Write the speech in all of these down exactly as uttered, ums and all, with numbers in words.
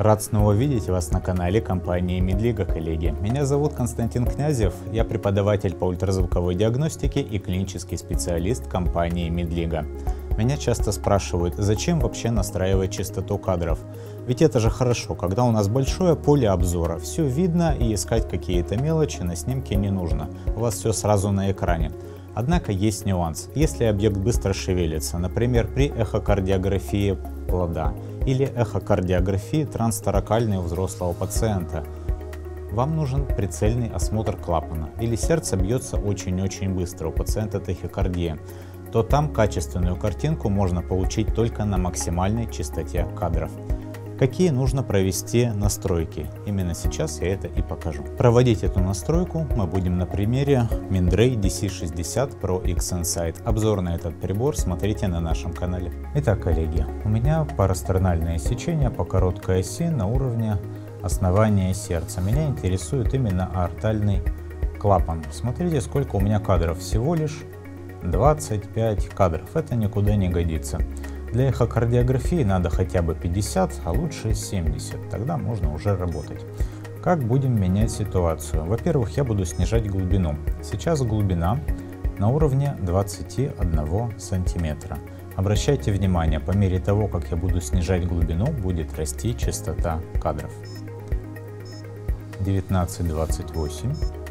Рад снова видеть вас на канале компании Медлига, коллеги. Меня зовут Константин Князев, я преподаватель по ультразвуковой диагностике и клинический специалист компании Медлига. Меня часто спрашивают, зачем вообще настраивать частоту кадров? Ведь это же хорошо, когда у нас большое поле обзора, все видно и искать какие-то мелочи на снимке не нужно, у вас все сразу на экране. Однако есть нюанс. Если объект быстро шевелится, например, при эхокардиографии плода или эхокардиографии трансторакальной у взрослого пациента, вам нужен прицельный осмотр клапана или сердце бьется очень-очень быстро, у пациента тахикардия, то там качественную картинку можно получить только на максимальной частоте кадров. Какие нужно провести настройки? Именно сейчас я это и покажу. Проводить эту настройку мы будем на примере Mindray ди си шестьдесят про икс Insight. Обзор на этот прибор смотрите на нашем канале. Итак, коллеги, у меня парастернальное сечение по короткой оси на уровне основания сердца. Меня интересует именно аортальный клапан. Смотрите, сколько у меня кадров. Всего лишь двадцать пять кадров. Это никуда не годится. Для эхокардиографии надо хотя бы пятьдесят, а лучше семьдесят, тогда можно уже работать. Как будем менять ситуацию? Во-первых, я буду снижать глубину. Сейчас глубина на уровне двадцати одного сантиметра. Обращайте внимание, по мере того, как я буду снижать глубину, будет расти частота кадров. девятнадцать двадцать восемь,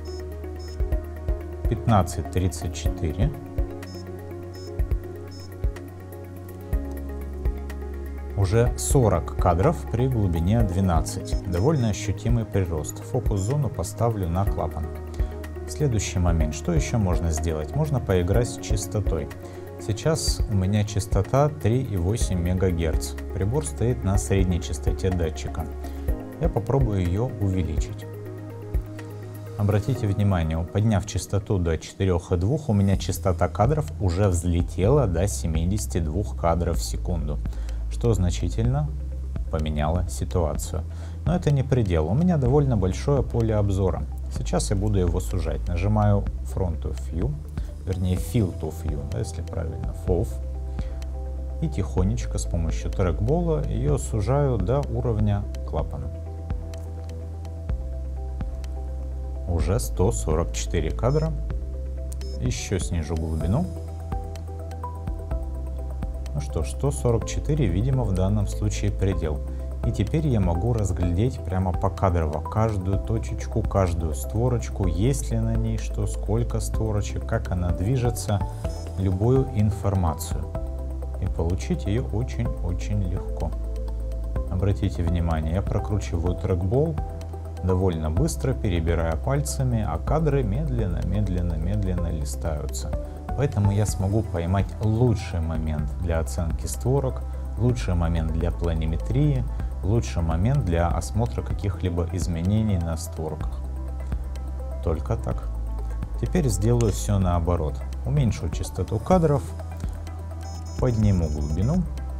пятнадцать тридцать четыре. Уже сорок кадров при глубине двенадцать. Довольно ощутимый прирост. Фокус-зону поставлю на клапан. Следующий момент. Что еще можно сделать? Можно поиграть с частотой. Сейчас у меня частота три и восемь мегагерц. Прибор стоит на средней частоте датчика. Я попробую ее увеличить. Обратите внимание, подняв частоту до четырёх и двух, у меня частота кадров уже взлетела до семидесяти двух кадров в секунду, что значительно поменяло ситуацию. Но это не предел. У меня довольно большое поле обзора. Сейчас я буду его сужать. Нажимаю Front of View, вернее Field of View, да, если правильно, фов. И тихонечко с помощью трекбола ее сужаю до уровня клапана. Уже сто сорок четыре кадра. Еще снижу глубину. Ну что ж, сто сорок четыре, видимо, в данном случае предел. И теперь я могу разглядеть прямо покадрово каждую точечку, каждую створочку, есть ли на ней что, сколько створочек, как она движется, любую информацию. И получить ее очень-очень легко. Обратите внимание, я прокручиваю трекбол довольно быстро, перебирая пальцами, а кадры медленно, медленно, медленно листаются. Поэтому я смогу поймать лучший момент для оценки створок, лучший момент для планиметрии, лучший момент для осмотра каких-либо изменений на створках. Только так. Теперь сделаю все наоборот. Уменьшу частоту кадров, подниму глубину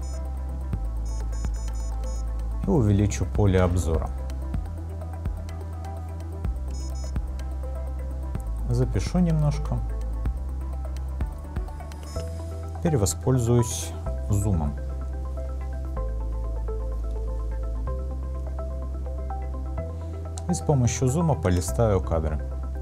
и увеличу поле обзора. Запишу немножко. Теперь воспользуюсь зумом. И с помощью зума полистаю кадры.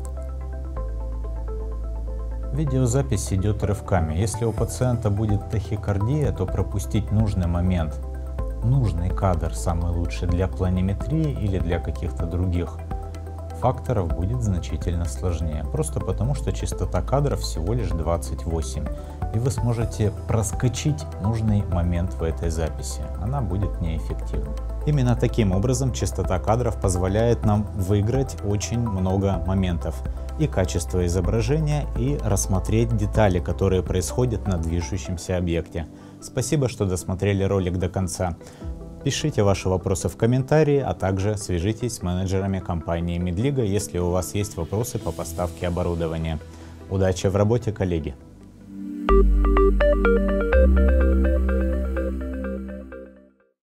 Видеозапись идет рывками. Если у пациента будет тахикардия, то пропустить нужный момент, нужный кадр, самый лучший для планиметрии или для каких-то других факторов, будет значительно сложнее. Просто потому, что частота кадров всего лишь двадцать восемь. И вы сможете проскочить нужный момент в этой записи. Она будет неэффективна. Именно таким образом частота кадров позволяет нам выиграть очень много моментов. И качество изображения, и рассмотреть детали, которые происходят на движущемся объекте. Спасибо, что досмотрели ролик до конца. Пишите ваши вопросы в комментарии, а также свяжитесь с менеджерами компании Медлига, если у вас есть вопросы по поставке оборудования. Удачи в работе, коллеги! Thank you.